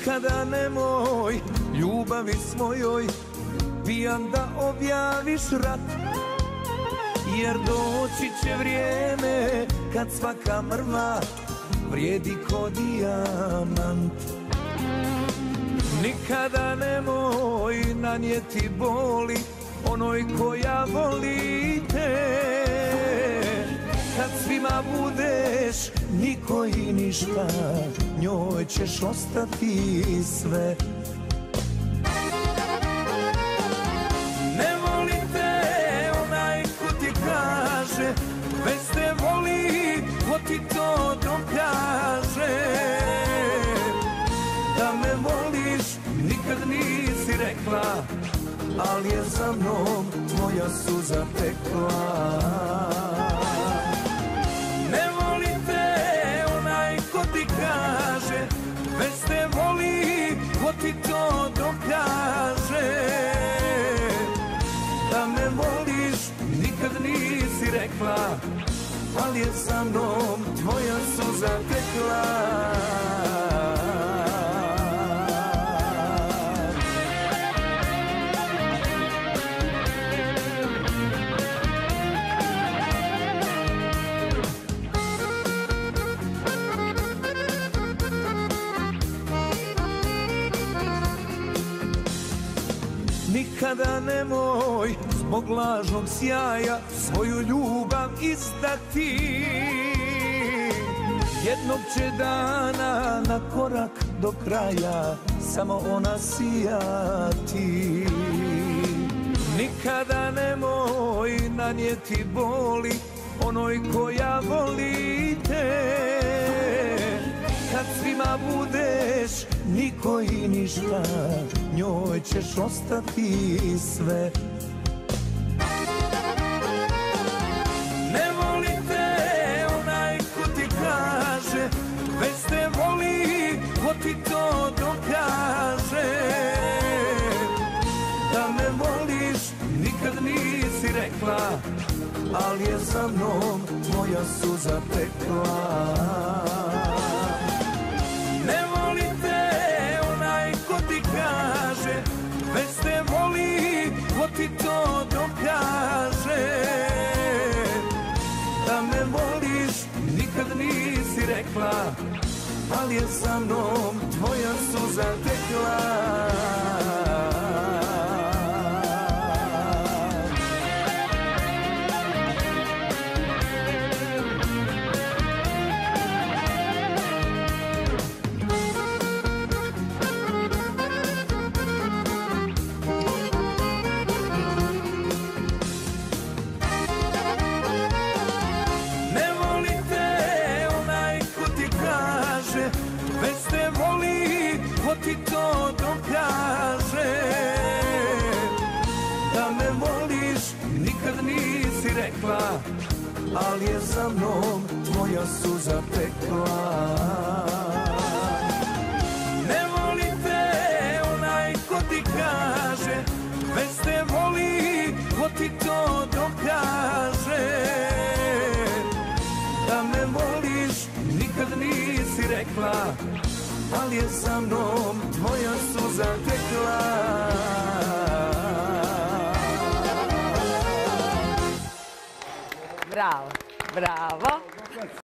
Nikada nemoj ljubavi svojoj pijan da objaviš rat, jer doći će vrijeme kad svaka mrva vrijedi ko dijamant. Nikada nemoj nanijeti boli onoj koja voli te, kad svima budeš niko i ništa, njoj ćeš ostati sve. Ne voli te onaj ko ti kaže, već te voli ko ti to dokaže. Da me voliš nikad nisi rekla, ali je za mnom tvoja suza tekla. Ne voli te onaj ko ti kaže, već te voli ko ti to dokaže. Da me voliš nikad nisi rekla, ali je za mnom tvoja suza tekla. Nikada nemoj zbog lažnog sjaja svoju ljubav izdati. Jednog će dana na korak do kraja samo ona sijati. Nikada nemoj nanijeti boli onoj koja voli te, kad svima budeš niko i ništa, njoj ćeš ostati sve. Ne voli te onaj ko ti kaže, već te voli ko ti to dokaže. Da me voliš nikad nisi rekla, ali je za mnom tvoja suza tekla. Ne voli te onaj ko ti kaže, već te voli ko ti to dokaže. Da me voliš nikad nisi rekla, ali je za mnom tvoja suza tekla. Već te voli ko ti to dokaže. Da me voliš nikad nisi rekla, ali je za mnom tvoja suza tekla. Ne voli te onaj ko ti kaže, već te voli ko ti to dokaže. Da me voliš nikad nisi rekla, ali je za mnom tvoja suza tekla. Bravo, bravo.